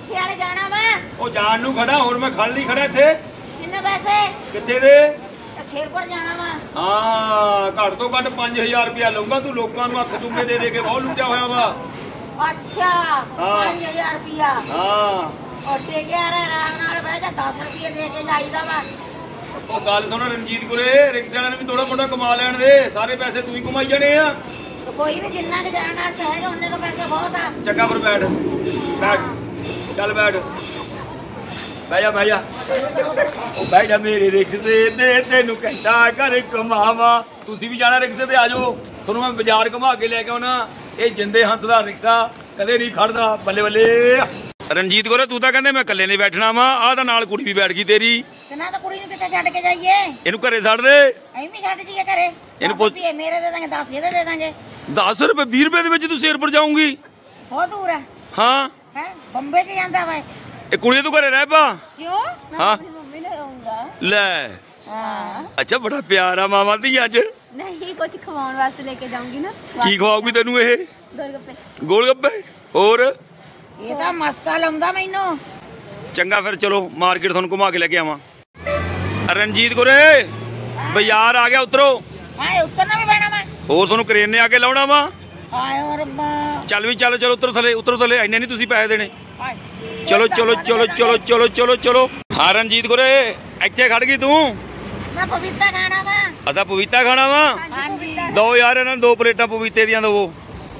रिक्शे वाले जाना वा ओ जान नू खड़ा और मैं खड़ नहीं खड़ा इत्थे किन्ने पैसे कित्थे दे शेरपुर जाना वा हाँ घट तो घट 5000 रुपया लूंगा तू लोगों नू अख चुम्मे दे के बहुत लुटिया होया वा अच्छा 5000 रुपया हाँ और टेके आ रहा आराम नाल बैठ जा 10 रुपये दे के जाईदा वा ओ गल सुन रंजीत गुरे रिक्शे वाले ने भी थोड़ा मोटा कमा लैण दे सारे पैसे तू ही कमाई जाने आ तो कोई नहीं जिन्ना के जाना है उन्ने को पैसे बहुत आ चंगा फिर बैठ बैठ चल बैठ ਬਹਿ ਜਾ ਉਹ ਬਹਿ ਜਾ ਮੇਰੇ ਰਿਕਸ਼ੇ ਤੇ ਤੈਨੂੰ ਘੰਟਾ ਕਰ ਕਮਾਵਾ ਤੁਸੀਂ ਵੀ ਜਾਣਾ ਰਿਕਸ਼ੇ ਤੇ ਆ ਜਾਓ ਤੁਹਾਨੂੰ ਮੈਂ ਬਾਜ਼ਾਰ ਘੁਮਾ ਕੇ ਲੈ ਕੇ ਆਉਣਾ ਇਹ ਜਿੰਦੇ ਹੰਸ ਦਾ ਰਿਕਸ਼ਾ ਕਦੇ ਨਹੀਂ ਖੜਦਾ ਬੱਲੇ ਬੱਲੇ ਰਣਜੀਤ ਗੋਰੇ ਤੂੰ ਤਾਂ ਕਹਿੰਦੇ ਮੈਂ ਇਕੱਲੇ ਨਹੀਂ ਬੈਠਣਾ ਵਾ ਆਹ ਤਾਂ ਨਾਲ ਕੁੜੀ ਵੀ ਬੈਠ ਗਈ ਤੇਰੀ ਤੇ ਨਾ ਤਾਂ ਕੁੜੀ ਨੂੰ ਕਿੱਥੇ ਛੱਡ ਕੇ ਜਾਈਏ ਇਹਨੂੰ ਘਰੇ ਛੱਡ ਦੇ ਐਵੇਂ ਛੱਡ ਜੀਏ ਘਰੇ ਇਹਨੂੰ ਪੁੱਛ ਮੇਰੇ ਦੇ ਦਾਂਗੇ 10 ਇਹਦੇ ਦੇ ਦਾਂਗੇ 10 ਰੁਪਏ 20 ਰੁਪਏ ਦੇ ਵਿੱਚ ਤੂੰ ਸ਼ੇਰਪੁਰ ਜਾਊਂਗੀ ਬਹੁਤ ਦੂਰ ਹੈ ਹਾਂ ਹੈ ਬੰਬੇ ਚ ਜਾਂਦਾ ਵਾ ਇਹ ਕੁੜੀ ਤੂੰ ਘਰੇ ਰਹਿ ਪਾ ਕਿਉਂ ਮੈਂ ਆਪਣੀ ਮੰਮੀ ਨਾਲ ਆਉਂਗਾ ਲੈ ਹਾਂ ਅੱਛਾ ਬੜਾ ਪਿਆਰ ਆ ਮਾਮਾ ਦੀ ਅੱਜ ਨਹੀਂ ਕੁਝ ਖਵਾਉਣ ਵਾਸਤੇ ਲੈ ਕੇ ਜਾਊਂਗੀ ਨਾ ਕੀ ਖਵਾਉਗੀ ਤੈਨੂੰ ਇਹ ਗੋਲ ਗੱਪੇ ਹੋਰ ਇਹ ਤਾਂ ਮਸਕਾ ਲਾਉਂਦਾ ਮੈਨੂੰ ਚੰਗਾ ਫਿਰ ਚਲੋ ਮਾਰਕੀਟ ਤੁਹਾਨੂੰ ਘੁਮਾ ਕੇ ਲੈ ਕੇ ਆਵਾਂ ਰਣਜੀਤ ਗੁਰੇ ਬਾਜ਼ਾਰ ਆ ਗਿਆ ਉਤਰੋ ਹਾਂ ਉਤਰਨਾ ਵੀ ਪੈਣਾ ਮੈਂ ਹੋਰ ਤੁਹਾਨੂੰ ਕਰੇਨ ਨੇ ਆ ਕੇ ਲਾਉਣਾ ਵਾ ਆਏ ਰੱਬਾ ਚੱਲ ਵੀ ਚੱਲ ਚਲੋ ਉਤਰੋ ਥੱਲੇ ਇੰਨੇ ਨਹੀਂ ਤੁਸੀਂ ਪੈਸੇ ਦੇਣੇ ਚਲੋ ਚਲੋ ਚਲੋ ਚਲੋ ਚਲੋ ਚਲੋ ਚਲੋ ਹਾਂ ਰਣਜੀਤ ਗੁਰੇ ਇੱਥੇ ਖੜ ਗਈ ਤੂੰ ਮੈਂ ਪਪੀਤਾ ਖਾਣਾ ਵਾ ਅਸਾਂ ਪਪੀਤਾ ਖਾਣਾ ਵਾ ਹਾਂਜੀ ਦੋ ਯਾਰ ਇਹਨਾਂ ਨੂੰ 2 ਪਲੇਟਾਂ ਪਪੀਤੇ ਦੀਆਂ ਦਵੋ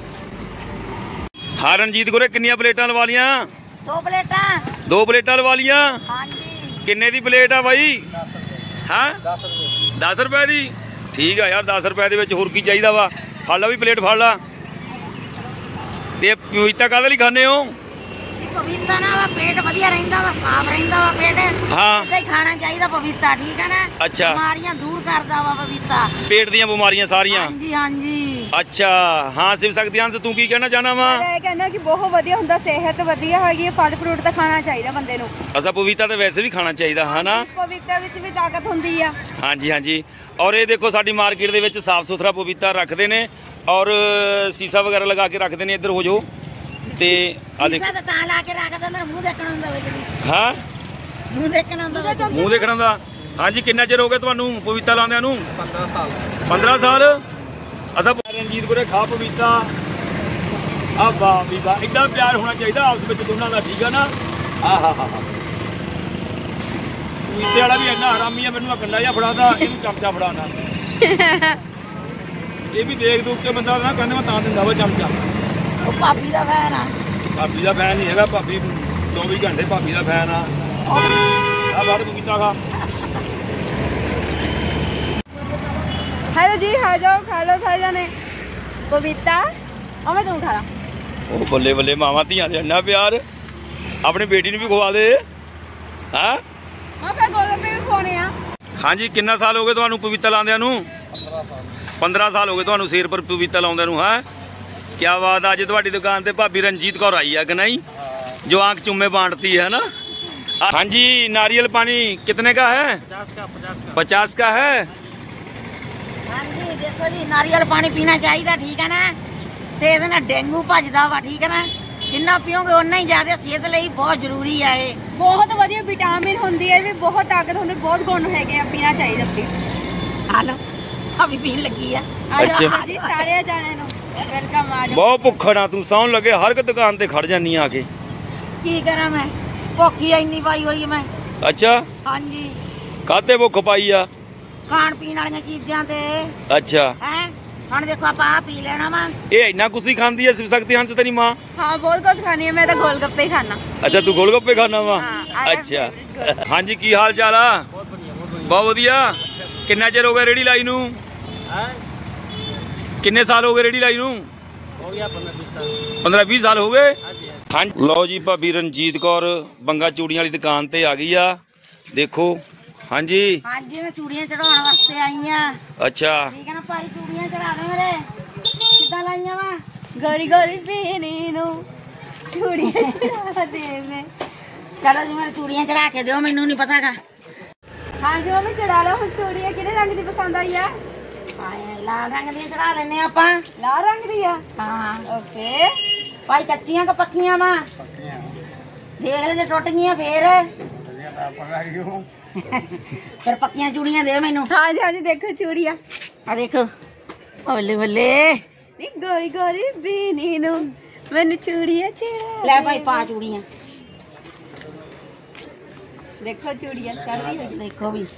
ਹਾਂ ਰਣਜੀਤ ਗੁਰੇ ਕਿੰਨੀਆਂ ਪਲੇਟਾਂ ਲਵਾ ਲੀਆਂ 2 ਪਲੇਟਾਂ 2 ਪਲੇਟਾਂ ਲਵਾ ਲੀਆਂ ਹਾਂਜੀ ਕਿੰਨੇ ਦੀ ਪਲੇਟ ਆ ਬਾਈ ਹਾਂ 10 ਰੁਪਏ ਦੀ ਠੀਕ ਆ ਯਾਰ 10 ਰੁਪਏ ਦੇ ਵਿੱਚ ਹੋਰ ਕੀ ਚਾਹੀਦਾ ਵਾ ਫੜ ਲਾ ਵੀ ਪਲੇਟ ਫੜ ਲਾ ਤੇ ਪਪੀਤਾ ਕਾਹਦੇ ਲਈ ਖਾਣੇ ਹੋ ਪਪੀਤਾ ਨਾ ਵਾ ਪੇਟ ਵਧੀਆ ਰਹਿੰਦਾ ਵਾ ਸਾਫ਼ ਰਹਿੰਦਾ ਵਾ ਪੇਟ ਹਾਂ ਇਦਾਂ ਹੀ ਖਾਣਾ ਚਾਹੀਦਾ ਪਪੀਤਾ ਠੀਕ ਹੈ ਨਾ ਅੱਛਾ ਬਿਮਾਰੀਆਂ ਦੂਰ ਕਰਦਾ ਵਾ ਪਪੀਤਾ ਪੇਟ ਦੀਆਂ ਬਿਮਾਰੀਆਂ ਸਾਰੀਆਂ ਹਾਂਜੀ ਹਾਂਜੀ ਅੱਛਾ ਹਾਂ ਸਿਵ ਸਕਤੀਆਂ ਤੂੰ ਕੀ ਕਹਿਣਾ ਚਾਹਨਾ ਵਾ ਮੈਂ ਕਹਿੰਦਾ ਕਿ ਬਹੁਤ ਵਧੀਆ ਹੁੰਦਾ ਸਿਹਤ ਵਧੀਆ ਹੈਗੀ ਫਲ ਫਰੂਟ ਤਾਂ ਖਾਣਾ ਚਾਹੀਦਾ ਬੰਦੇ ਨੂੰ ਅਸਾਂ ਪਪੀਤਾ ਤਾਂ ਵੈਸੇ ਵੀ ਖਾਣਾ ਚਾਹੀਦਾ ਹਨਾ ਪਪੀਤਾ ਵਿੱਚ ਵੀ ਤਾਕਤ ਹੁੰਦੀ ਆ ਹਾਂਜੀ ਹਾਂਜੀ ਔਰ ਇਹ ਦੇਖੋ ਸਾਡੀ ਮਾਰਕੀਟ ਦੇ ਵਿੱਚ ਸਾਫ ਸੁਥਰਾ ਪਪੀਤਾ ਰੱਖਦੇ ਨੇ ਔਰ ਸੀਸਾ ਵਗੈਰਾ ਲਗਾ ਕੇ ਰੱਖਦੇ ਨੇ ਇੱਧਰ ਹੋ ਜਾਓ ਤੇ ਆ ਦੇਖ ਤਾਂ ਲਾ ਕੇ ਰੱਖਦਾ ਉਹਨਾਂ ਮੂੰਹ ਦੇਖਣਾ ਹੁੰਦਾ ਵਿੱਚ ਹਾਂ ਮੂੰਹ ਦੇਖਣਾ ਹੁੰਦਾ ਮੂੰਹ ਦੇਖਣਾ ਦਾ ਹਾਂਜੀ ਕਿੰਨਾ ਚਿਰ ਹੋ ਗਿਆ ਤੁਹਾਨੂੰ ਪਪੀਤਾ ਲਾਉਂਦਿਆਂ ਨੂੰ 15 ਸਾਲ ਅਸਾਂ ਰਣਜੀਤ ਗੁਰੇ ਖਾ ਪਪੀਤਾ ਆ ਵਾਹ ਵੀ ਵਾਹ ਇੰਨਾ ਪਿਆਰ ਹੋਣਾ ਚਾਹੀਦਾ ਆਪਸ ਵਿੱਚ ਦੋਨਾਂ ਦਾ ਠੀਕ ਆ ਨਾ ਆਹਾ ਹਾ ਪਪੀਤੇ ਵਾਲਾ ਵੀ ਇੰਨਾ ਹਰਾਮੀ ਆ ਮੈਨੂੰ ਆ ਕੰਡਾ ਜਿਹਾ ਫੜਾਦਾ ਇਹਨੂੰ ਚਮਚਾ ਫੜਾਣਾ ਇਹ ਵੀ ਦੇਖ ਦੂਖ ਕੇ ਬੰਦਾ ਨਾ ਕਹਿੰਦੇ ਮੈਂ ਤਾਂ ਦਿੰਦਾ ਵਾ ਚਮਚਾ ਉਹ ਭਾਬੀ ਦਾ ਫੈਨ ਆ ਭਾਬੀ ਦਾ ਫੈਨ ਨਹੀਂ ਹੈਗਾ ਭਾਬੀ 24 ਘੰਟੇ ਭਾਬੀ ਦਾ ਫੈਨ ਆ ਆ ਬਾਹਰ ਪਪੀਤਾ ਖਾ हेलो जी आ जाओ खा लो सारे जाने पपीता और मैं तुम खा ला ਉਹ ਬੱਲੇ ਬੱਲੇ ਮਾਵਾਂ ਧੀਆਂ ਦੇ ਇੰਨਾ ਪਿਆਰ ਆਪਣੀ ਬੇਟੀ ਨੂੰ ਵੀ ਖਵਾ ਦੇ ਹਾਂ मैं फिर गोलगप्पे भी खाने आ ਹਾਂਜੀ ਕਿੰਨਾ ਸਾਲ ਹੋ ਗਏ ਤੁਹਾਨੂੰ ਪਪੀਤਾ ਲਾਉਂਦਿਆਂ ਨੂੰ 15 ਸਾਲ ਹੋ ਗਏ ਤੁਹਾਨੂੰ ਸਿਰ ਪਰ ਪਪੀਤਾ ਲਾਉਂਦਿਆਂ ਨੂੰ ਹੈ ਕੀ ਬਾਤ ਆ ਅੱਜ ਤੁਹਾਡੀ ਦੁਕਾਨ ਤੇ ਭਾਬੀ ਰਣਜੀਤ ਕੌਰ ਆਈ ਆ ਕਿ ਨਹੀਂ जो आंख चुम्मे बांटती है ना हाँ जी नारियल पानी कितने का है 50 का है ਹਾਂਜੀ ਦੇਖੋ ਜੀ ਨਾਰੀਅਲ ਪਾਣੀ ਪੀਣਾ ਚਾਹੀਦਾ ਠੀਕ ਹੈ ਨਾ ਤੇ ਇਹਦੇ ਨਾਲ ਡੇਂਗੂ ਭੱਜਦਾ ਵਾ ਠੀਕ ਹੈ ਨਾ ਜਿੰਨਾ ਪੀਓਗੇ ਉਨਾ ਹੀ ਜ਼ਿਆਦਾ ਸਿਹਤ ਲਈ ਬਹੁਤ ਜ਼ਰੂਰੀ ਆ ਇਹ बहुत ਵਧੀਆ ਵਿਟਾਮਿਨ ਹੁੰਦੀ ਹੈ ਵੀ ਬਹੁਤ ਤਾਕਤ ਹੁੰਦੀ ਬਹੁਤ ਗੁਣ ਹੈਗੇ ਆ ਪੀਣਾ ਚਾਹੀਦਾ ਪਲੀਜ਼ ਆ ਲਓ ਅਭੀ ਪੀਣ ਲੱਗੀ ਆ ਆ ਜਾਓ ਜੀ ਸਾਰੇ ਜਾਣੇ ਨੂੰ ਵੈਲਕਮ ਆ ਜਾਓ बहुत ਭੁੱਖਣਾ ਤੂੰ ਸੌਣ ਲੱਗੇ ਹਰ ਇੱਕ ਦੁਕਾਨ ਤੇ ਖੜ ਜਾਨੀ ਆ ਕੇ ਕੀ ਕਰਾਂ ਮੈਂ ਭੁੱਖੀ ਇੰਨੀ ਪਾਈ ਹੋਈ ਮੈਂ ਅੱਛਾ ਹਾਂਜੀ ਕਾਹਤੇ ਭੁੱਖ ਪਾਈ ਆ ਖਾਣ ਪੀਣ ਵਾਲੀਆਂ ਚੀਜ਼ਾਂ ਤੇ ਅੱਛਾ ਹੈ ਹੁਣ ਦੇਖੋ ਆਪਾਂ ਆ ਪੀ ਲੈਣਾ ਵਾ ਇਹ ਇੰਨਾ ਕੁਛ ਹੀ ਖਾਂਦੀ ਐ ਸਿਵ ਸਕਤੀ ਹੰਸ ਤੇਰੀ ਮਾਂ हाँ बहुत कुछ खानी है मैं तो गोलगप्पे ही खाना ਅੱਛਾ ਤੂੰ ਗੋਲਗੱਪੇ ਖਾਣਾ ਵਾ ਹਾਂ, ਅੱਛਾ ਹਾਂਜੀ ਕੀ ਹਾਲ ਚਾਲ ਆ ਬਹੁਤ ਵਧੀਆ ਕਿੰਨਾ ਚਿਰ ਹੋ ਗਿਆ ਰੇੜੀ ਲਾਈ ਨੂੰ ਕਿੰਨੇ ਸਾਲ ਹੋ ਗਏ ਰੇੜੀ ਲਾਈ ਨੂੰ ਹੋ ਗਿਆ 15-20 ਸਾਲ ਹੋ ਗਏ ਹਾਂਜੀ ਲਓ ਜੀ ਭਾਬੀ ਰਣਜੀਤ ਕੌਰ ਬੰਗਾ ਚੂੜੀਆਂ ਵਾਲੀ ਦੁਕਾਨ ਤੇ ਆ ਗਈ ਆ ਦੇਖੋ ਹਾਂਜੀ ਹਾਂਜੀ ਮੈਂ ਚੂੜੀਆਂ ਚੜਾਉਣ ਵਾਸਤੇ ਆਈ ਆ ਅੱਛਾ ਠੀਕ ਹੈ ਨਾ ਭਾਈ ਚੂੜੀਆਂ ਚੜਾ ਦੇ ਮੇਰੇ ਕਿੱਦਾਂ ਲਾਈਆਂ ਵਾ गोरी गोरी पीनी नु चूड़ी चढ़ा दे मैं ਚਲੋ ਜੀ ਮੇਰੇ ਚੂੜੀਆਂ ਚੜਾ ਕੇ ਦਿਓ ਮੈਨੂੰ ਨਹੀਂ ਪਤਾਗਾ हाँ जी मम्मी चढ़ा लो हम चूड़ियाँ किने रंग दी पसंद आई है ਆਏ ਲਾਲ ਰੰਗ ਦੀਆਂ ਚੜਾ ਲੈਨੇ ਆਪਾਂ लाल रंग दी है ਹਾਂ ओके ਭਾਈ ਕੱਚੀਆਂ ਕਿ ਪੱਕੀਆਂ ਵਾ ਦੇਖ ਲੈ ਜੇ ਟੁੱਟ ਗਈਆਂ ਫੇਰ ਫਿਰ ਪੱਕੀਆਂ ਚੂੜੀਆਂ ਦੇ ਮੈਨੂੰ। ਹਾਂਜੀ ਹਾਂਜੀ ਦੇਖੋ ਚੂੜੀਆਂ ਆ ਦੇਖੋ ਬੱਲੇ ਬੱਲੇ ਨੀ ਗੋਰੀ ਗੋਰੀ ਬੀਨੀ ਨੂੰ ਮੈਨੂੰ ਚੂੜੀਆਂ ਚੜਾ ਲੈ ਭਾਈ ਪਾ ਚੂੜੀਆਂ ਦੇਖੋ ਚੂੜੀਆਂ ਚੜਦੀ ਹੋਈ ਦੇਖੋ ਵੀ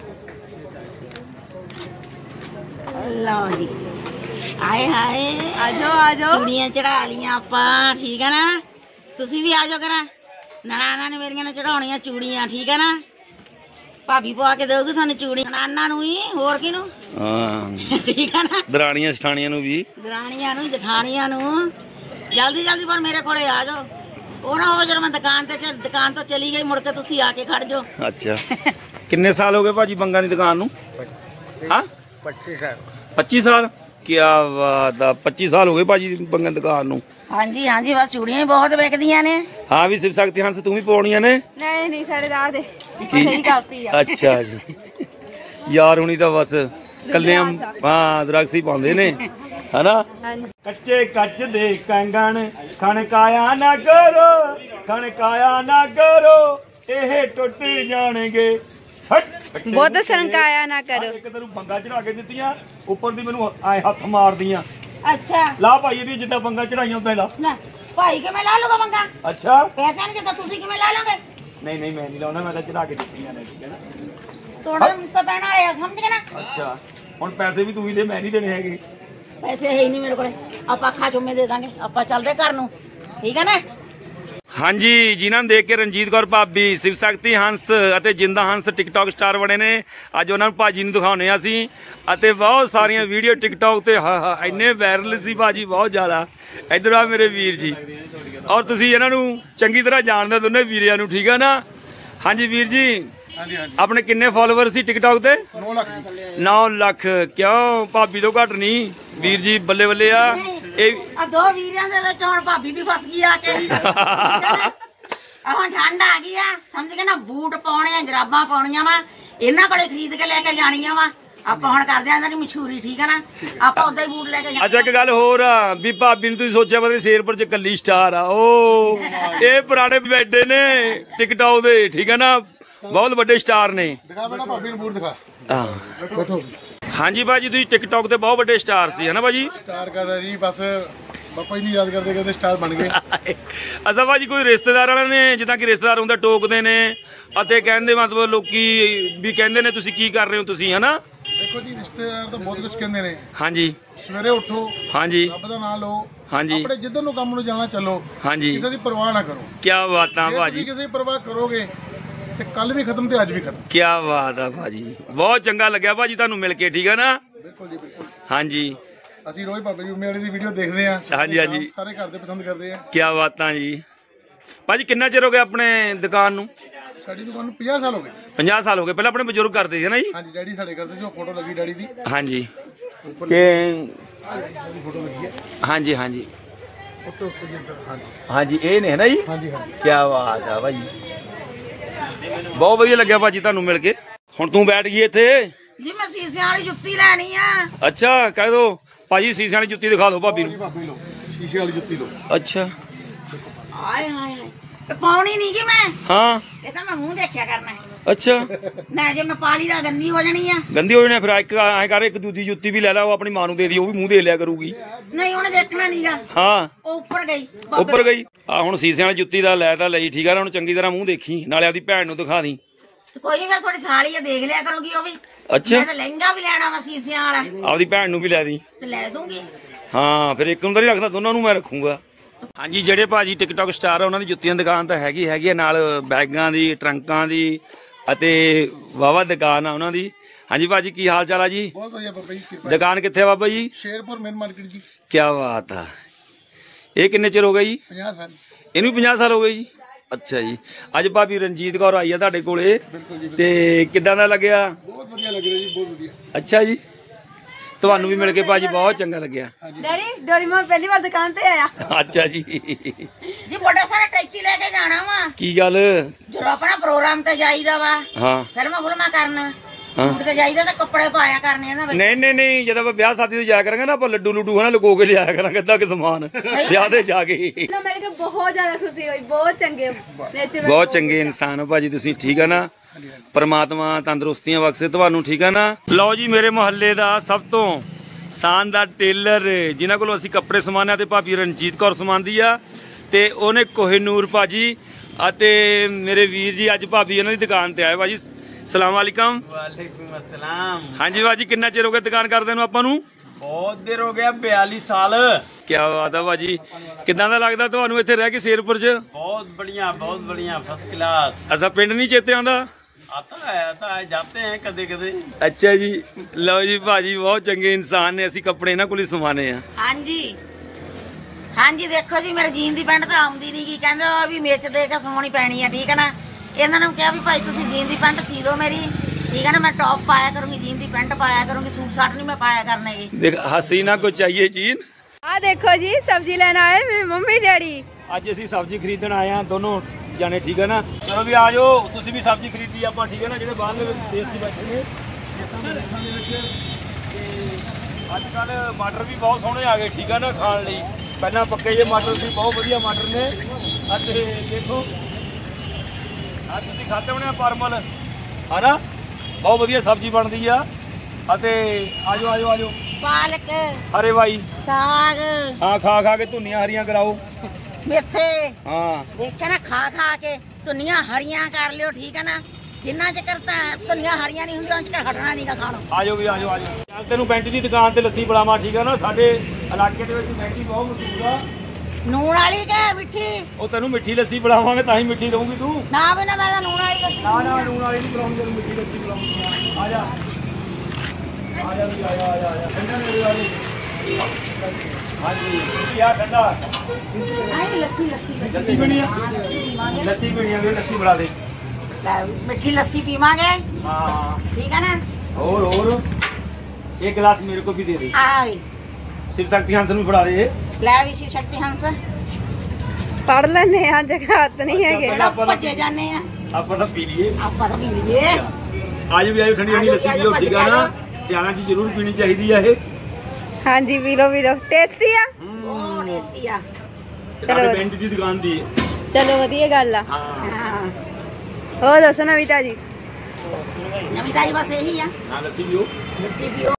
ਲਓ ਜੀ ਆਏ ਹਾਏ ਆ ਜਾਓ ਚੂੜੀਆਂ ਚੜਾ ਲੀਆਂ ਆਪਾਂ ਠੀਕ ਹੈ ਨਾ। ਤੁਸੀਂ ਵੀ ਆ ਜਾਓ ਕਰਾਂ ਨਨਾਣਾ ਨੇ ਮੇਰੀਆਂ ਨੇ ਚੜਾਉਣੀਆਂ ਚੂੜੀਆਂ ਠੀਕ ਹੈ ਨਾ। ਭਾਬੀ ਪਵਾ ਕੇ ਦੇਊਗੀ ਤੁਹਾਨੂੰ ਚੂੜੀਆਂ ਨਨਾਣਾ ਨੂੰ ਹੀ ਹੋਰ ਕਿਹਨੂੰ ਹਾਂ ਠੀਕ ਹੈ ਨਾ। ਦਰਾਣੀਆਂ ਸਠਾਣੀਆਂ ਨੂੰ ਵੀ ਦਰਾਣੀਆਂ ਨੂੰ ਜਠਾਣੀਆਂ ਨੂੰ ਜਲਦੀ ਜਲਦੀ ਪਰ ਮੇਰੇ ਕੋਲੇ ਆ ਜਾਓ। ਉਹ ਨਾ ਹੋਵੇ ਜਦੋਂ ਮੈਂ ਦੁਕਾਨ ਤੋਂ ਚਲੀ ਗਈ ਮੁੜ ਕੇ ਤੁਸੀਂ ਆ ਕੇ ਖੜ ਜਾਓ। ਅੱਛਾ ਕਿੰਨੇ ਸਾਲ ਹੋ ਗਏ ਭਾਜੀ ਬੰਗਾ ਦੀ ਦੁਕਾਨ ਨੂੰ? ਹਾਂ 25 ਸਾਲ ਕੀ ਬਾਤ ਆ 25 ਸਾਲ ਹੋ ਗਏ ਭਾਜੀ ਬੰਗਾ ਦੀ ਦੁਕਾਨ ਨੂੰ। ਹਾਂਜੀ ਹਾਂਜੀ ਬਸ ਚੂੜੀਆਂ ਹੀ ਬਹੁਤ ਵਿਕਦੀਆਂ ਨੇ। ਹਾਂ ਵੀ ਸਿਵ ਸ਼ਕਤੀ ਹੰਸ ਤੂੰ ਵੀ ਪਾਉਣੀਆਂ ਨੇ? ਨਹੀਂ ਨਹੀਂ ਸਾਡੇ ਰਾਹ ਦੇ ਸਹੀ ਕਾਪੀ ਆ। ਅੱਛਾ ਜੀ ਯਾਰ ਹੁਣੀ ਤਾਂ ਬਸ ਕੱਲੇ ਹਾਂ ਦਰਖਤ ਹੀ ਪਾਉਂਦੇ ਨੇ ਹਨਾ। ਹਾਂਜੀ ਕੱਚੇ ਕੱਚ ਦੇ ਕੰਗਣ ਖਣਕਾਇਆ ਨਾ ਕਰੋ ਖਣਕਾਇਆ ਨਾ ਕਰੋ ਇਹ ਟੁੱਟ ਜਾਣਗੇ। ਬਹੁਤ ਸੰਕਾਇਆ ਨਾ ਕਰੋ। ਇੱਕ ਤੈਨੂੰ ਬੰਗਾ ਚੜਾ ਕੇ ਦਿੱਤੀਆਂ ਉੱਪਰ ਦੀ ਮੈਨੂੰ ਆਏ ਹੱਥ ਮਾਰਦੀਆਂ। ਅੱਛਾ ਲਾ ਭਾਈ ਇਹਦੀ ਜਿੱਦਾਂ ਬੰਗਾ ਚੜਾਈਆਂ ਉਦਾਂ ਲਾ। ਨਾ ਭਾਈ ਕਿਵੇਂ ਲਾ ਲੂਗਾ ਮੰਗਾ? ਅੱਛਾ ਪੈਸਾ ਨਹੀਂ ਦਿੱਤਾ ਤੁਸੀਂ ਕਿਵੇਂ ਲਾ ਲੋਗੇ? ਨਹੀਂ ਨਹੀਂ ਮੈਂ ਨਹੀਂ ਲਾਉਂਦਾ ਮੈਂ ਤਾਂ ਚੜਾ ਕੇ ਦਿੱਤੀਆਂ ਨੇ ਠੀਕ ਹੈ ਨਾ। ਤੁਹਾਡੇ ਮੁੱਕ ਪੈਣ ਵਾਲੇ ਆ ਸਮਝ ਗਏ ਨਾ। ਅੱਛਾ ਹੁਣ ਪੈਸੇ ਵੀ ਤੂੰ ਹੀ ਦੇ ਮੈਂ ਨਹੀਂ ਦੇਣੇ ਹੈਗੇ। ਪੈਸੇ ਹੈ ਹੀ ਨਹੀਂ ਮੇਰੇ ਕੋਲੇ ਆਪਾਂ ਅੱਖਾਂ ਚੁੰਮੇ ਦੇ ਦਾਂਗੇ ਆਪਾਂ ਚੱਲਦੇ ਘਰ ਨੂੰ ਠੀਕ ਹੈ ਨਾ। ਹਾਂਜੀ ਜਿਨ੍ਹਾਂ ਨੂੰ ਦੇਖ ਕੇ ਰਣਜੀਤ ਕੌਰ ਭਾਬੀ ਸਿਵ ਸ਼ਕਤੀ ਹੰਸ ਅਤੇ ਜਿੰਦਾ ਹੰਸ ਟਿਕਟੌਕ ਸਟਾਰ ਬਣੇ ਨੇ ਅੱਜ ਉਹਨਾਂ ਨੂੰ ਭਾਜੀ ਨੂੰ ਦਿਖਾਉਣੇ ਆ ਅਸੀਂ ਅਤੇ ਬਹੁਤ ਸਾਰੀਆਂ ਵੀਡੀਓ ਟਿਕਟੌਕ ਤੇ ਇੰਨੇ ਵਾਇਰਲ ਸੀ ਭਾਜੀ ਬਹੁਤ ਜ਼ਿਆਦਾ। ਇੱਧਰ ਆ ਮੇਰੇ ਵੀਰ ਜੀ ਔਰ ਤੁਸੀਂ ਇਹਨਾਂ ਨੂੰ ਚੰਗੀ ਤਰ੍ਹਾਂ ਜਾਣਦੇ ਦੋਨੇ ਵੀਰਿਆਂ ਨੂੰ ਠੀਕ ਆ ਨਾ। ਹਾਂਜੀ ਵੀਰ ਜੀ ਆਪਣੇ ਕਿੰਨੇ ਫਾਲੋਵਰ ਸੀ ਟਿਕਟੌਕ ਤੇ? 9 ਲੱਖ 9 ਲੱਖ ਕਿਉਂ ਭਾਬੀ ਤੋਂ ਘੱਟ ਨਹੀਂ ਵੀਰ ਜੀ ਬੱਲੇ ਬੱਲੇ ਆ। ਇਹ ਆ ਦੋ ਵੀਰਿਆਂ ਦੇ ਵਿੱਚ ਹੁਣ ਭਾਬੀ ਵੀ ਫਸ ਗਈ ਆ ਕੇ ਹੁਣ ਠੰਡ ਆ ਗਈ ਆ ਸਮਝ ਗਏ ਨਾ। ਬੂਟ ਪਾਉਣੇ ਆ ਜਰਾਬਾਂ ਪਾਉਣੀਆਂ ਵਾ ਇਹਨਾਂ ਕੋਲੇ ਖਰੀਦ ਕੇ ਲੈ ਕੇ ਜਾਣੀਆਂ ਵਾ। ਆਪਾਂ ਹੁਣ ਕਰਦੇ ਆਂ ਇਹਨਾਂ ਦੀ ਮਸ਼ਹੂਰੀ ਠੀਕ ਆ ਨਾ। ਆਪਾਂ ਉਦਾਂ ਹੀ ਬੂਟ ਲੈ ਕੇ ਅੱਛਾ ਇੱਕ ਗੱਲ ਹੋਰ ਆ ਵੀ ਭਾਬੀ ਨੂੰ ਤੁਸੀਂ ਸੋਚਿਆ ਪਤਾ ਸ਼ੇਰਪੁਰ ਚ ਕੱਲੀ ਸਟਾਰ ਆ। ਉਹ ਇਹ ਪੁਰਾਣੇ ਬੈਠੇ ਨੇ ਟਿਕਟੌਕ ਦੇ ਠੀਕ ਆ ਨਾ ਬਹੁਤ ਵੱਡੇ ਸਟਾਰ ਨੇ। ਦਿਖਾ ਬੇਟਾ ਭਾਬੀ ਨੂੰ ਬੂਟ ਦਿਖਾ। ਬੈਠੋ। ਹਾਂਜੀ ਭਾਜੀ ਤੁਸੀਂ ਟਿਕਟੌਕ ਤੇ ਬਹੁਤ ਵੱਡੇ ਸਟਾਰ ਸੀ ਹੈ ਨਾ ਭਾਜੀ? ਸਟਾਰ ਕਹਦਾ ਜੀ ਬਸ ਬਾਪਾ ਜੀ ਨਹੀਂ ਯਾਦ ਕਰਦੇ ਕਹਿੰਦੇ ਸਟਾਰ ਬਣ ਗਏ। ਅੱਛਾ ਭਾਜੀ ਕੋਈ ਰਿਸ਼ਤੇਦਾਰ ਵਾਲੇ ਨੇ ਜਿੱਦਾਂ ਕਿ ਰਿਸ਼ਤੇਦਾਰ ਹੁੰਦਾ ਟੋਕਦੇ ਨੇ ਅਤੇ ਕਹਿੰਦੇ ਮਤਲਬ ਲੋਕੀ ਵੀ ਕਹਿੰਦੇ ਨੇ ਤੁਸੀਂ ਕੀ ਕਰ ਰਹੇ ਹੋ ਤੁਸੀਂ ਹਨਾ? ਦੇਖੋ ਜੀ ਰਿਸ਼ਤੇਦਾਰ ਤਾਂ ਬਹੁਤ ਕੁਝ ਕਹਿੰਦੇ ਨੇ। ਹਾਂਜੀ ਸਵੇਰੇ ਉੱਠੋ ਹਾਂਜੀ ਰੱਬ ਦਾ ਨਾਮ ਲਓ ਹਾਂਜੀ ਆਪਣੇ ਜਿੱਧਰ ਨੂੰ ਕੰਮ ਨੂੰ ਜਾਣਾ ਚੱਲੋ ਹਾਂਜੀ ਕਿਸੇ ਦੀ ਪਰਵਾਹ ਨਾ ਕਰੋ। ਕੀ ਬਾਤਾਂ ਜੇ ਭਾਜੀ ਤੁਸੀਂ ਕਿਸੇ ਦੀ ਪਰਵਾਹ ਕਰੋਗੇ ਤੇ ਕੱਲ ਵੀ ਖਤਮ ਤੇ ਅੱਜ ਵੀ ਖਤਮ। ਕੀ ਬਾਤ ਆ ਭਾਜੀ ਬਹੁਤ ਚੰਗਾ ਲੱਗਿਆ ਭਾਜੀ ਤੁਹਾਨੂੰ ਮਿਲ ਕੇ ਠੀਕ ਆ ਨਾ। ਬਿਲਕੁਲ ਜੀ ਬਿਲਕੁਲ ਹਾਂਜੀ ਅਸੀਂ ਰੋਜ਼ ਬਾਬਾ ਜੀ ਮੇਲੇ ਦੀ ਵੀਡੀਓ ਦੇਖਦੇ ਆ। ਹਾਂਜੀ ਹਾਂਜੀ ਸਾਰੇ ਘਰ ਦੇ ਪਸੰਦ ਕਰਦੇ ਆ। ਕੀ ਬਾਤਾਂ ਜੀ ਭਾਜੀ ਕਿੰਨਾ ਚਿਰ ਹੋ ਗਿਆ ਆਪਣੇ ਦੁਕਾਨ ਨੂੰ? ਸਾਡੀ ਦੁਕਾਨ ਨੂੰ 50 ਸਾਲ ਹੋ ਗਏ। 50 ਸਾਲ ਹੋ ਗਏ ਪਹਿਲਾਂ ਆਪਣੇ ਬਜ਼ੁਰਗ ਕਰਦੇ ਸੀ ਨਾ ਜੀ? ਹਾਂਜੀ ਡੈਡੀ ਸਾਡੇ ਕਰਦੇ ਸੀ ਉਹ ਫੋਟੋ ਲੱਗੀ ਡੈਡੀ ਦੀ ਹਾਂਜੀ ਉੱਪਰ ਕਿ ਫੋਟੋ ਲੱਗੀ ਹੈ ਹਾਂਜੀ ਹਾਂਜੀ ਉੱਤੇ ਉੱਤੇ ਜੀ ਅੰਦਰ। ਹਾਂਜੀ ਹਾਂਜੀ ਇਹ ਨੇ ਨਾ ਜੀ? ਹਾਂਜੀ ਹਾਂਜੀ ਕੀ ਬਾਤ ਆ ਭਾਜੀ ਬਹੁਤ ਵਧੀਆ ਲੱਗਿਆ ਭਾਜੀ ਤੁਹਾਨੂੰ ਮਿਲ ਕੇ। ਹੁਣ ਤੂੰ ਬੈਠ ਗਈ ਇੱਥੇ ਜੀ ਮੈਂ ਸੀਸਿਆਂ ਵਾਲੀ ਜੁੱਤੀ ਲੈਣੀ ਆ। ਅੱਛਾ ਕਹਿ ਦੋ ਭਾਜੀ ਸੀਸਿਆਂ ਵਾਲੀ ਜੁੱਤੀ ਦਿਖਾ ਦਿਓ ਭਾਬੀ ਨੂੰ। ਭਾਬੀ ਲੋ ਸ਼ੀਸ਼ੇ ਵਾਲੀ ਜੁੱਤੀ ਲੋ। ਅੱਛਾ ਆਏ ਹਾਏ ਇਹ ਪਾਉਣੀ ਨਹੀਂ ਜੀ ਮੈਂ। ਹਾਂ ਇਹ ਤਾਂ ਮੈਂ ਮੂੰਹ ਦੇਖਿਆ ਕਰਨਾ ਅੱਛਾ ਨਾ ਜੇ ਮੈਂ ਪਾਲੀ ਦਾ ਗੰਦੀ ਹੋ ਜਾਣੀ ਆ। ਗੰਦੀ ਹੋ ਜਾਣੀ ਫਿਰ ਇੱਕ ਐ ਕਰ ਇੱਕ ਦੂਜੀ ਜੁੱਤੀ ਵੀ ਲੈ ਲਾ ਉਹ ਆਪਣੀ ਮਾਂ ਨੂੰ ਦੇ ਦੀ ਉਹ ਵੀ ਮੂੰਹ ਦੇ ਲਿਆ ਕਰੂਗੀ। ਨਹੀਂ ਉਹਨੇ ਦੇਖਣਾ ਨਹੀਂਗਾ ਹਾਂ ਉਹ ਉੱਪਰ ਗਈ ਉੱਪਰ ਗਈ ਆ ਹੁਣ ਸੀਸਿਆਂ ਵਾਲੀ ਜੁੱਤੀ ਦਾ ਲੈ ਤਾਂ ਲਈ ਠੀਕ ਆ ਨਾ। ਹੁਣ ਚੰਗੀ ਤਰ੍ਹਾਂ ਮੂੰਹ ਦੇਖੀ ਨਾਲੇ ਆਪਦੀ ਭੈਣ ਨੂੰ ਦਿਖਾ ਦੀ। ਕੋਈ ਨਹੀਂ ਫਿਰ ਤੁਹਾਡੀ ਸਾਲੀ ਆ ਦੇਖ ਲਿਆ ਕਰੂਗੀ ਉਹ ਵੀ। ਅੱਛਾ ਮੈਂ ਤਾਂ ਲਹਿੰਗਾ ਵੀ ਲੈਣਾ ਵਾ ਸੀਸਿਆਂ ਵਾਲਾ ਆਪਦੀ ਭੈਣ ਨੂੰ ਵੀ ਲੈ ਦੀ। ਤੇ ਲੈ ਦੂੰਗੀ। ਹਾਂ ਫਿਰ ਇੱਕ ਨੂੰ ਤਾਂ ਨਹੀਂ ਰੱਖਦਾ ਦੋਨਾਂ ਨੂੰ ਮੈਂ ਰੱਖੂੰਗਾ। ਹਾਂਜੀ ਜਿਹੜੇ ਭਾਜੀ ਟਿਕਟੌਕ ਸਟਾਰ ਆ ਉਹਨਾਂ ਦੀ ਜੁੱਤੀਆਂ ਦੀ ਦੁਕਾਨ ਤਾਂ ਹੈਗੀ ਆ ਨਾਲ ਬੈਗਾਂ ਦੀ ਟਰੰਕਾਂ ਦੀ ਅਤੇ ਵਾਵਾ ਦੁਕਾਨ ਆ ਉਹਨਾਂ ਦੀ। ਹਾਂਜੀ ਭਾਜੀ ਕੀ ਹਾਲ ਚਾਲ ਆ ਜੀ? ਬਹੁਤ ਵਧੀਆ ਬਾਬਾ ਜੀ ਕਿਰਪਾ। ਦੁਕਾਨ ਕਿੱਥੇ ਆ ਬਾਬਾ ਜੀ? ਸ਼ੇਰਪੁਰ ਮੇਨ ਮਾਰਕੀਟ ਜੀ। ਕੀ ਬਾਤ ਆ ਇਹ ਕਿੰਨੇ ਚਿਰ ਹੋ ਗਿਆ ਜੀ? 50 ਸਾਲ। ਇਹਨੂੰ ਵੀ 50 ਸਾਲ ਹੋ ਗਏ ਜੀ। ਅੱਛਾ ਜੀ ਅੱਜ ਭਾਬੀ ਰਣਜੀਤ ਕੌਰ ਆਈ ਆ ਤੁਹਾਡੇ ਕੋਲੇ ਤੇ ਕਿੱਦਾਂ ਦਾ ਲੱਗਿਆ? ਬਹੁਤ ਵਧੀਆ ਲੱਗ ਰਿਹਾ ਜੀ ਬਹੁਤ ਵਧੀਆ। ਅੱਛਾ ਜੀ ਤੁਹਾਨੂੰ ਵੀ ਮਿਲ ਕੇ ਭਾਜੀ ਬਹੁਤ ਚੰਗਾ ਲੱਗਿਆ। ਡੈਡੀ ਡੋਰੀਮੋਨ ਪਹਿਲੀ ਵਾਰ ਦੁਕਾਨ ਤੇ ਆਇਆ। ਅੱਛਾ ਜੀ ਜੀ ਵੱਡਾ ਸਾਰਾ ਟੈਚੀ ਲੈ ਕੇ ਜਾਣਾ ਵਾ। ਕੀ ਗੱਲ? ਜਦੋਂ ਆਪਣਾ ਪ੍ਰੋਗਰਾਮ ਤੇ ਜਾਈਦਾ ਵਾ ਹਾਂ ਫਿਲਮਾਂ ਫੁਲਮਾਂ ਕਰਨ ਸੂਟ ਤੇ ਜਾਈਦਾ ਤਾਂ ਕੱਪੜੇ ਪਾਇਆ ਕਰਨੇ ਇਹਨਾਂ ਵਿੱਚ। ਨਹੀਂ ਜਦੋਂ ਆਪਾਂ ਵਿਆਹ ਸ਼ਾਦੀ ਤੇ ਜਾਇਆ ਕਰਾਂਗੇ ਨਾ ਆਪਾਂ ਲੱਡੂ ਲੁੱਡੂ ਹਨਾ ਲੁਕੋ ਕੇ ਲਿਆਇਆ ਕਰਾਂਗੇ ਅੱਧਾ ਕਿ ਸਮਾਨ ਵਿਆਹ ਤੇ ਜਾ ਕੇ। ਨਾ ਮੇਰੇ ਕੋ ਬਹੁਤ ਜ਼ਿਆਦਾ ਖੁਸ਼ੀ ਹੋਈ, ਬਹੁਤ ਚੰਗੇ ਨੇਚਰ, ਬਹੁਤ ਚੰਗੇ ਇਨਸਾਨ ਹੋ ਭਾਜੀ ਤੁਸੀਂ, ਠੀਕ ਆ ਨਾ। ਪਰਮਾਤਮਾ ਤੰਦਰੁਸਤੀਆਂ ਬਖਸ਼ੇ ਤੁਹਾਨੂੰ, ਠੀਕ ਆ ਨਾ। ਲਓ ਜੀ, ਮੇਰੇ ਮੁਹੱਲੇ ਦਾ ਸਭ ਤੋਂ ਸ਼ਾਨਦਾਰ ਟੇਲਰ ਜਿਨ੍ਹਾਂ ਕੋਲੋਂ ਅਸੀਂ ਕੱਪੜੇ ਸਮਾਉਂਦੇ ਆ ਤੇ ਭਾਬੀ ਰਣਜੀਤ ਕੌਰ ਸਮਾਉਂਦੀ ਆ ਤੇ ਉਹਨੇ ਕੋਹਿਨੂਰ ਭਾਜੀ ਅਤੇ ਮੇਰੇ ਵੀਰ ਜੀ ਅੱਜ ਭਾਬੀ ਇਹਨਾਂ ਦੀ ਦੁਕਾਨ ਤੇ ਆਏ। ਭਾਜੀ ਸਲਾਮ ਵਾਲੇਕਮ। ਵਾਲੇਕੁਮ ਅਸਲਾਮ। ਹਾਂਜੀ ਭਾਜੀ, ਕਿੰਨਾ ਚਿਰ ਹੋ ਗਿਆ ਦੁਕਾਨ ਕਰਦੇ ਨੂੰ ਆਪਾਂ ਨੂੰ? ਬਹੁਤ ਦੇਰ ਹੋ ਗਿਆ, 42 ਸਾਲ। ਕੀ ਬਾਤ ਆ ਭਾਜੀ, ਕਿੱਦਾਂ ਦਾ ਲੱਗਦਾ ਤੁਹਾਨੂੰ ਇੱਥੇ ਰਹਿ ਕੇ ਸ਼ੇਰਪੁਰ 'ਚ? बहुत बढ़िया फर्स्ट क्लास। ਅਸਾਂ ਪਿੰਡ ਨਹੀਂ ਚੇਤੇ ਆਉਂਦਾ? आता है जाते हैं कदे कदे। ਅੱਛਾ ਜੀ, ਲਓ ਜੀ ਭਾਜੀ ਬਹੁਤ ਚੰਗੇ ਇਨਸਾਨ ਨੇ, ਅਸੀਂ ਕੱਪੜੇ ਇਹਨਾਂ ਕੋਲ ਹੀ ਸਵਾਨੇ ਆ। ਹਾਂਜੀ ਦੇਖੋ ਜੀ, ਮੇਰੇ ਜੀਨ ਦੀ ਪੈਂਟ ਤਾਂ ਆਉਂਦੀ ਨਹੀਂ ਗੀ, ਕਹਿੰਦੇ ਉਹ ਵੀ ਮੇਚ ਦੇ ਕੇ ਸਵਾਉਣੀ ਪੈਣੀ ਆ, ਠੀਕ ਹੈ ਨਾ। ਇਹਨਾਂ ਨੂੰ ਕਿਹਾ ਵੀ ਭਾਈ ਤੁਸੀਂ ਜੀਨ ਦੀ ਪੈਂਟ ਸੀ ਲਓ ਮੇਰੀ, ठीक है ना। मैं टॉप पाया करूंगी, जीन दी पैंट पाया करूंगी, सूट साट नहीं मैं पाया करने की। देख हसीना को चाहिए जीन। ਆ ਦੇਖੋ ਜੀ ਸਬਜ਼ੀ ਲੈਣ ਆਏ ਮੇਰੇ ਮੰਮੀ ਡੈਡੀ। ਅੱਜ ਅਸੀਂ ਸਬਜ਼ੀ ਖਰੀਦਣ ਆਏ ਆ ਦੋਨੋਂ ਜਾਣੇ, ਠੀਕ ਹੈ ਨਾ। ਚਲੋ ਵੀ ਆ ਜਾਓ, ਤੁਸੀਂ ਵੀ ਸਬਜ਼ੀ ਖਰੀਦੀ ਆਪਾਂ, ਠੀਕ ਹੈ ਨਾ। ਜਿਹੜੇ ਬਾਹਰਲੇ ਦੇਸ਼ ਦੀ ਬੈਠੇ ਨੇ ਅੱਜ ਕੱਲ ਮਟਰ ਵੀ ਬਹੁਤ ਸੋਹਣੇ ਆ ਗਏ, ਠੀਕ ਹੈ ਨਾ, ਖਾਣ ਲਈ। ਪਹਿਲਾਂ ਪੱਕੇ ਜੇ ਮਟਰ ਸੀ, ਬਹੁਤ ਵਧੀਆ ਮਟਰ ਨੇ। ਅਤੇ ਦੇਖੋ ਅੱਜ ਤੁਸੀਂ ਖਾਤੇ ਹੋਣੇ ਆ ਪਰਮਲ, ਹਨਾ, ਬਹੁਤ ਵਧੀਆ ਸਬਜ਼ੀ ਬਣਦੀ ਆ। ਅਤੇ ਆਜੋ पालक, ਅਰੇ ਭਾਈ साग, ਹਾਂ, ਖਾ ਕੇ ਧੁੰਨੀਆਂ ਹਰੀਆਂ ਕਰਾਓ। मेथे ਹਾਂ देखा ना, खा के धुनिया हरियां कर लियो, ठीक है ना। जिन्ना चक्कर धुनिया हरियां नहीं होंगी उन्ना चक्कर हटना नहीं गा खाणों। ਆਜੋ ਵੀ ਆਜੋ। ਚੱਲ ਤੈਨੂੰ ਪੈਂਟੀ ਦੀ ਦੁਕਾਨ ਤੇ ਲੱਸੀ ਬੁਲਾਵਾਂ, ਠੀਕ ਹੈ ਨਾ। ਸਾਡੇ ਇਲਾਕੇ ਦੇ ਵਿੱਚ ਪੈਂਟੀ ਬਹੁਤ ਮਸ਼ਹੂਰ ਆ। ਨੂਣ ਵਾਲੀ ਕੇ ਮਿੱਠੀ? ਉਹ ਤੈਨੂੰ ਮਿੱਠੀ ਲੱਸੀ ਬੁਲਾਵਾਂਗੇ ਤਾਂ ਹੀ ਮਿੱਠੀ ਲਊਂਗੀ ਤੂੰ। ਨਾ ਵੀ ਨਾ, ਮੈਂ ਤਾਂ ਨੂਣ ਵਾਲੀ ਲੱਸੀ। ਨਾ ਨੂਣ ਵਾਲੀ ਨਹੀਂ ਬੁਲਾਉਂਗੀ, ਤੈਨੂੰ ਮਿੱਠੀ ਲੱਸੀ ਬੁਲਾਉਂਗੀ। ਆ ਜਾ ਠੰਡਾ ਮੇਰੇ ਵਾਲੀ। ਹਾਂਜੀ ਯਾਰ ਠੰਡਾ ਨਹੀਂ, ਲੱਸੀ ਪੀਣੀ ਆ? ਹਾਂ, ਲੱਸੀ ਪੀਵਾਂਗੇ। ਲੱਸੀ ਪੀਣੀ ਆ, ਲੱਸੀ ਬੁਲਾ ਦੇ। ਮਿੱਠੀ ਲੱਸੀ ਪੀਵਾਂਗੇ, ਹਾਂ ठीक है ना। और एक गिलास मेरे को भी दे दे। आई शिव शक्ति हंस ਨੂੰ ਫੜਾ ਦੇ। ਲੈ ਵੀ शिव शक्ति हंस ਪੜ ਲੈਨੇ ਆ, ਜਗ੍ਹਾਤ ਨਹੀਂ ਹੈਗੇ। ਜਿਹੜਾ ਭੱਜੇ ਜਾਂਦੇ ਆ, ਆਪਾਂ ਤਾਂ ਪੀ ਲਈਏ। ਆਪਾਂ ਤਾਂ ਪੀ ਲਈਏ। ਆਜੋ ਵੀ ਆਜੋ, ਠੰਡੀ ਲੱਸੀ ਪੀਓ, ਠੀਕ ਆ ਨਾ। ਸਿਆਣਾ ਜੀ ਜ਼ਰੂਰ ਪੀਣੀ ਚਾਹੀਦੀ ਆ ਇਹ। ਹਾਂਜੀ ਪੀ ਲਓ, ਟੇਸਟੀ ਆ। ਬਹੁਤ ਟੇਸਟੀ ਆ। ਸਾਡੇ ਪਿੰਡ ਦੀ ਦੁਕਾਨ ਦੀ ਹੈ। ਚਲੋ ਵਧੀਆ ਗੱਲ ਆ। ਹਾਂ ਹਾਂ, ਹੋਰ ਦੱਸੋ ਨਵੀਂ ਤਾਜੀ। ਨਵੀਂ ਤਾਜੀ ਬਸ ਇਹੀ ਆ, ਨਾ ਲੱਸੀ ਪੀਓ। ਲੱਸੀ ਪੀਓ।